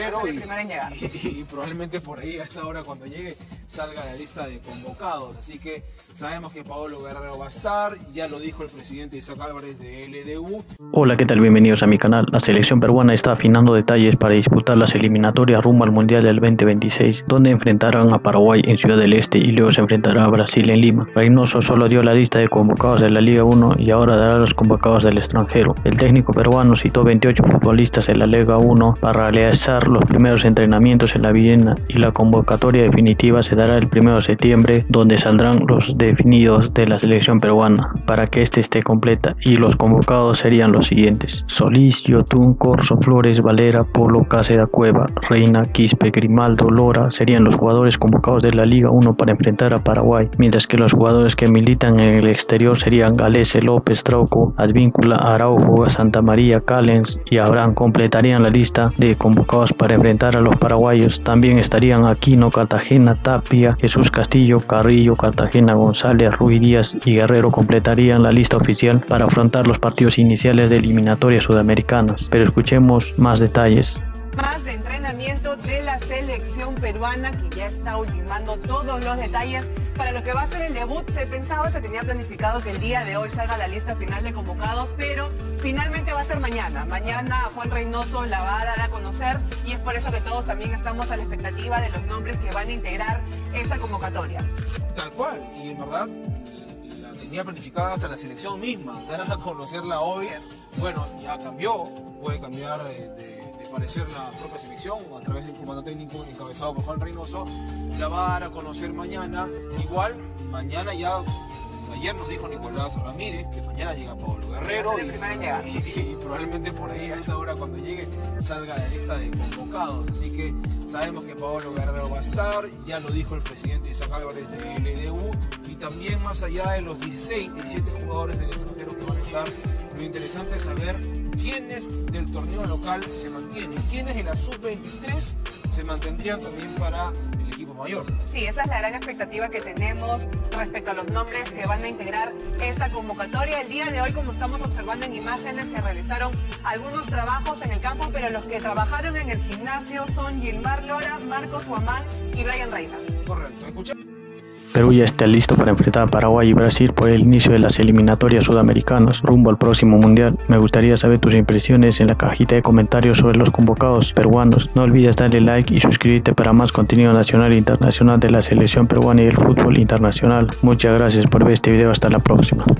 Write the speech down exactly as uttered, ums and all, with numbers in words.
Guerrero y, y, y, y probablemente por ahí a esa hora cuando llegue salga la lista de convocados. Así que sabemos que Paolo Guerrero va a estar, ya lo dijo el presidente Isaac Álvarez de L D U. Hola, ¿qué tal? Bienvenidos a mi canal. La selección peruana está afinando detalles para disputar las eliminatorias rumbo al Mundial del veinte veintiséis, donde enfrentarán a Paraguay en Ciudad del Este y luego se enfrentará a Brasil en Lima. Reynoso solo dio la lista de convocados de la Liga uno y ahora dará los convocados del extranjero. El técnico peruano citó veintiocho futbolistas en la Liga uno para realizar los primeros entrenamientos en la Viena y la convocatoria definitiva se dará el primero de septiembre, donde saldrán los definidos de la selección peruana para que éste esté completa, y los convocados serían los siguientes: Solís, Yotun, Corso, Flores, Valera, Polo, Cáceres, Cueva, Reina, Quispe, Grimaldo, Lora serían los jugadores convocados de la Liga uno para enfrentar a Paraguay, mientras que los jugadores que militan en el exterior serían Galese, López, Trauco, Advíncula, Araujo, Santa María, Callens y Abraham. Completarían la lista de convocados para enfrentar a los paraguayos. También estarían Aquino, Cartagena, Tapia, Jesús Castillo, Carrillo, Cartagena, González, Ruiz Díaz y Guerrero completarían la lista oficial para afrontar los partidos iniciales de eliminatorias sudamericanas. Pero escuchemos más detalles. Más de entrenamiento de la selección peruana, que ya está ultimando todos los detalles para lo que va a ser el debut. Se pensaba, se tenía planificado que el día de hoy salga la lista final de convocados, pero finalmente va a ser mañana. Mañana Juan Reynoso la va a dar a conocer y es por eso que todos también estamos a la expectativa de los nombres que van a integrar esta convocatoria. Tal cual, y en verdad la tenía planificada hasta la selección misma, dar a conocerla hoy. Bueno, ya cambió, puede cambiar de, de parecer la propia selección a través del comando técnico encabezado por Juan Reynoso. La va a dar a conocer mañana. Igual mañana ya, ayer nos dijo Nicolás Ramírez que mañana llega Paolo Guerrero y, y, y, y probablemente por ahí a esa hora cuando llegue salga la lista de convocados. Así que sabemos que Paolo Guerrero va a estar, ya lo dijo el presidente Isaac Álvarez de L D U, y también más allá de los dieciséis, diecisiete jugadores del extranjero que van a estar, lo interesante es saber quiénes del torneo local se mantienen, quiénes de la sub veintitrés se mantendrían también para el equipo mayor. Sí, esa es la gran expectativa que tenemos respecto a los nombres que van a integrar esta convocatoria. El día de hoy, como estamos observando en imágenes, se realizaron algunos trabajos en el campo, pero los que trabajaron en el gimnasio son Gilmar Lora, Marcos Guamán y Brian Reina. Correcto, escuchamos. Perú ya está listo para enfrentar a Paraguay y Brasil por el inicio de las eliminatorias sudamericanas rumbo al próximo mundial. Me gustaría saber tus impresiones en la cajita de comentarios sobre los convocados peruanos. No olvides darle like y suscribirte para más contenido nacional e internacional de la selección peruana y el fútbol internacional. Muchas gracias por ver este video, hasta la próxima.